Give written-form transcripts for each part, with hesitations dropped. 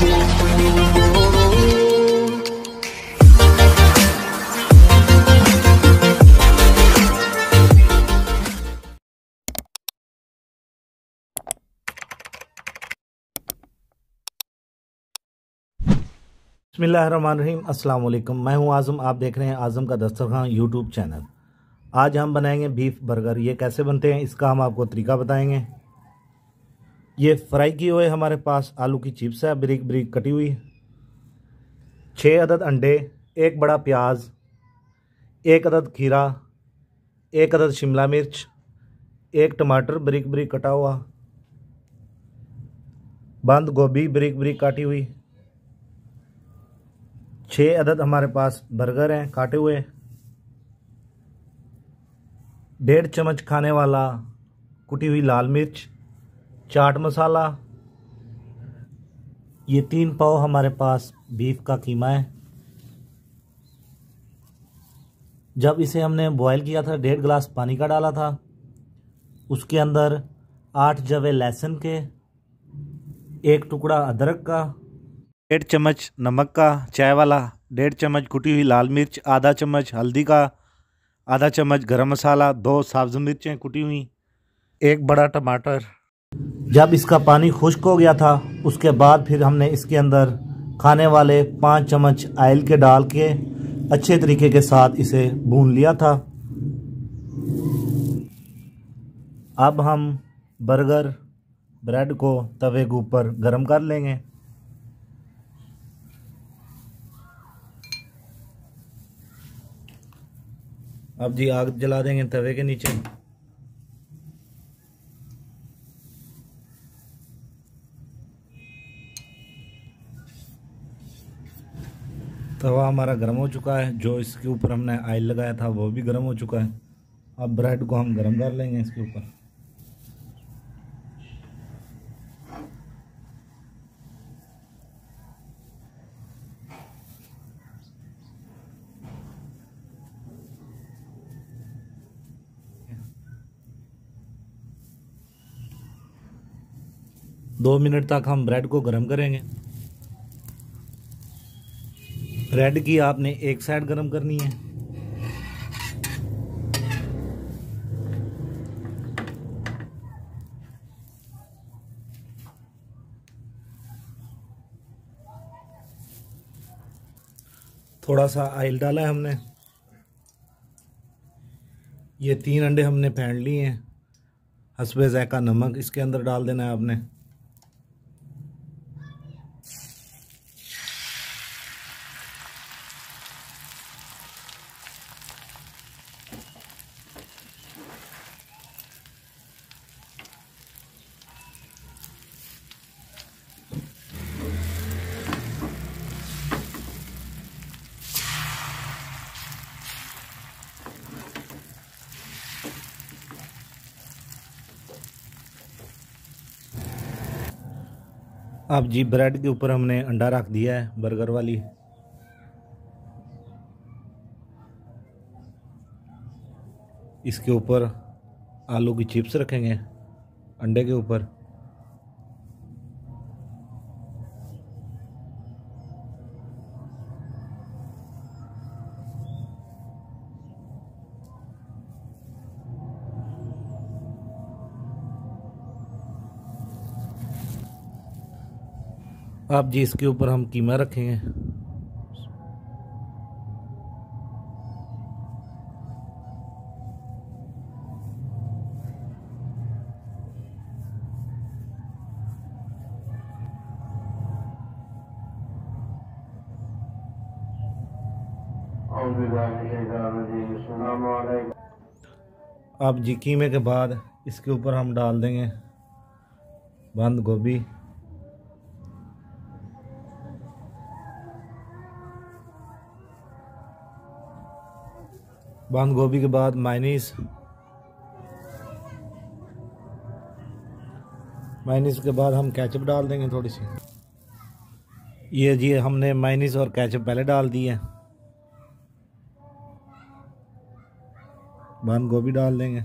बिस्मिल्लाहिर्रहमानिर्रहीम। अस्सलाम वालेकुम। मैं हूं आज़म, आप देख रहे हैं आज़म का दस्तरखान यूट्यूब चैनल। आज हम बनाएंगे बीफ बर्गर। ये कैसे बनते हैं इसका हम आपको तरीका बताएंगे। ये फ्राई किए हुए हमारे पास आलू की चिप्स है, बारीक बारीक कटी हुई, 6 अदद अंडे, 1 बड़ा प्याज, 1 अदद खीरा, 1 अदद शिमला मिर्च, 1 टमाटर बारीक बारीक कटा हुआ, बंद गोभी बारीक बारीक काटी हुई, 6 अदद हमारे पास बर्गर हैं काटे हुए, 1.5 चम्मच खाने वाला कुटी हुई लाल मिर्च, चाट मसाला। ये 3 पाव हमारे पास बीफ का कीमा है। जब इसे हमने बॉयल किया था 1.5 गिलास पानी का डाला था। उसके अंदर 8 जवे लहसुन के, 1 टुकड़ा अदरक का, 1.5 चम्मच नमक का चाय वाला, 1.5 चम्मच कुटी हुई लाल मिर्च, आधा चम्मच हल्दी का, आधा चम्मच गरम मसाला, 2 सब्ज़ मिर्चें कुटी हुई, 1 बड़ा टमाटर। जब इसका पानी खुश्क हो गया था उसके बाद फिर हमने इसके अंदर खाने वाले 5 चम्मच ऑयल के डाल के अच्छे तरीके के साथ इसे भून लिया था। अब हम बर्गर ब्रेड को तवे के ऊपर गरम कर लेंगे। अब जी आग जला देंगे तवे के नीचे। तवा हमारा गर्म हो चुका है। जो इसके ऊपर हमने ऑयल लगाया था वो भी गर्म हो चुका है। अब ब्रेड को हम गर्म कर लेंगे इसके ऊपर। दो मिनट तक हम ब्रेड को गर्म करेंगे। ब्रेड की आपने एक साइड गर्म करनी है। थोड़ा सा ऑयल डाला है हमने। ये 3 अंडे हमने फेंट लिए हैं। हस्बे ज़ायका नमक इसके अंदर डाल देना है आपने। अब जी ब्रेड के ऊपर हमने अंडा रख दिया है बर्गर वाली। इसके ऊपर आलू की चिप्स रखेंगे अंडे के ऊपर। अब जी इसके ऊपर हम कीमा रखेंगे। अब जी कीमे के बाद इसके ऊपर हम डाल देंगे बंद गोभी, बंद गोभी के बाद मायनीस, मायनीस के बाद हम केचप डाल देंगे थोड़ी सी। ये जी हमने मायनीस और केचप पहले डाल दी है। बंद गोभी डाल देंगे।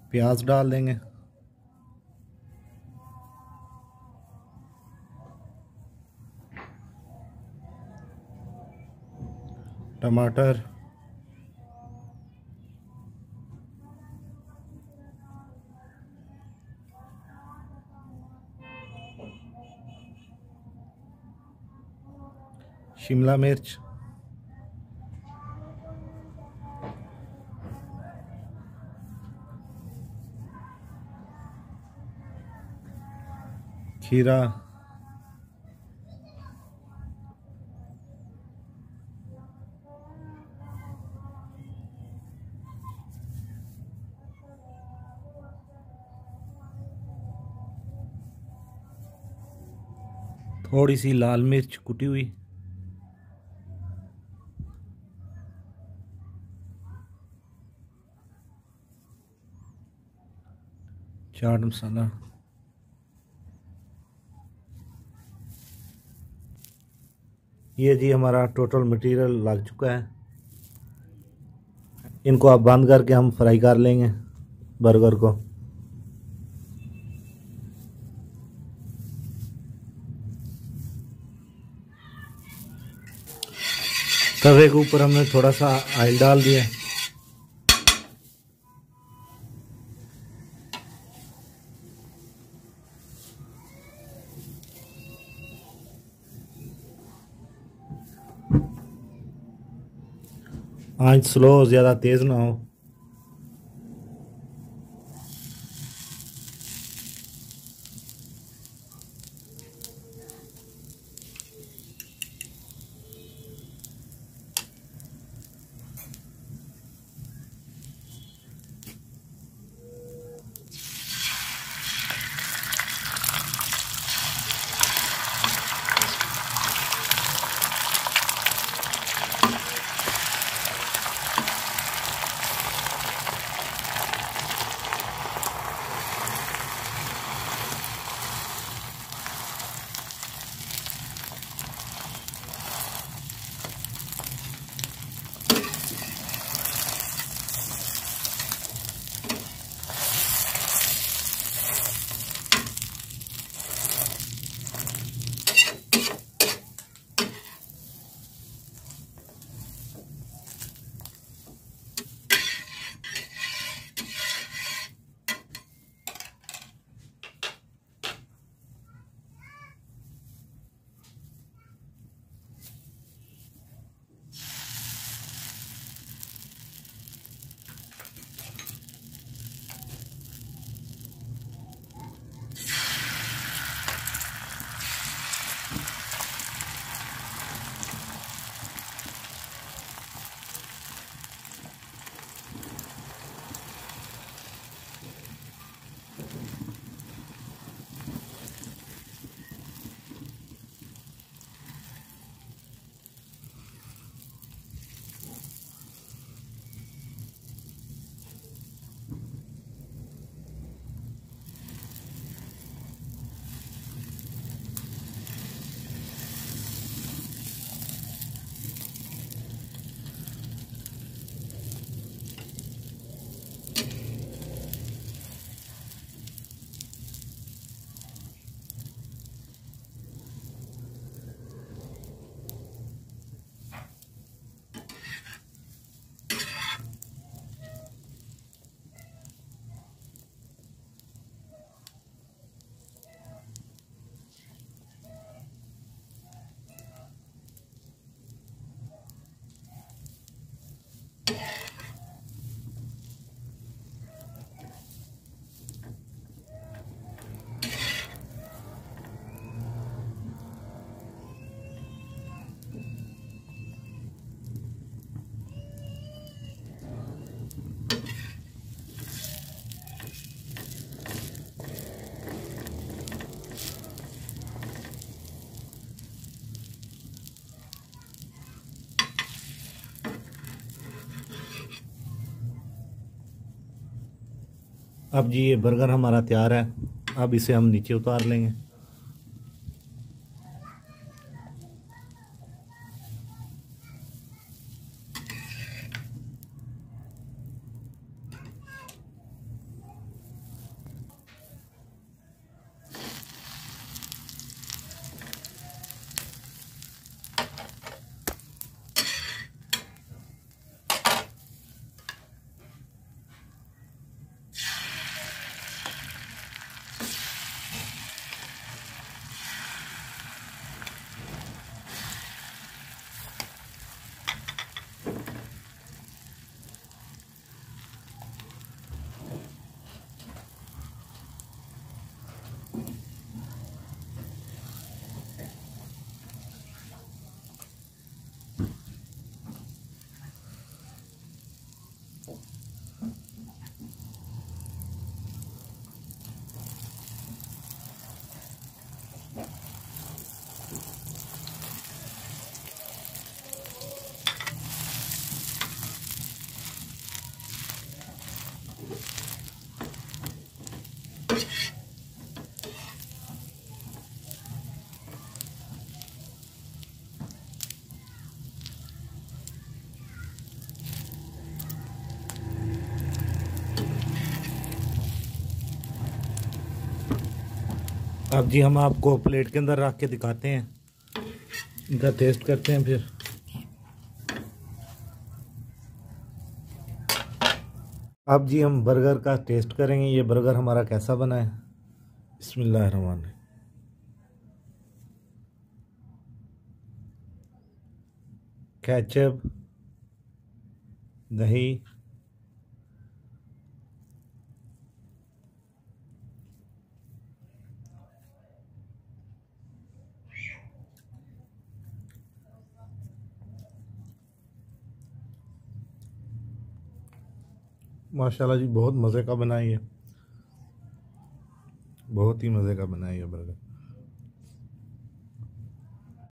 प्याज डाल देंगे, टमाटर, शिमला मिर्च, खीरा, थोड़ी सी लाल मिर्च कुटी हुई, चाट मसाला, ये जी हमारा टोटल मटेरियल लग चुका है। इनको आप बंद करके हम फ्राई कर लेंगे बर्गर को। तवे के ऊपर हमने थोड़ा सा ऑयल डाल दिया, आंच स्लो, ज़्यादा तेज़ ना हो। अब जी ये बर्गर हमारा तैयार है। अब इसे हम नीचे उतार लेंगे। अब जी हम आपको प्लेट के अंदर रख के दिखाते हैं, इनका टेस्ट करते हैं फिर। अब जी हम बर्गर का टेस्ट करेंगे, ये बर्गर हमारा कैसा बना है। बिस्मिल्लाहिर्रहमानिर्रहीम। केचप, दही, माशाल्लाह जी बहुत मज़े का बना है ये, बहुत ही मज़े का बना है ये बर्गर।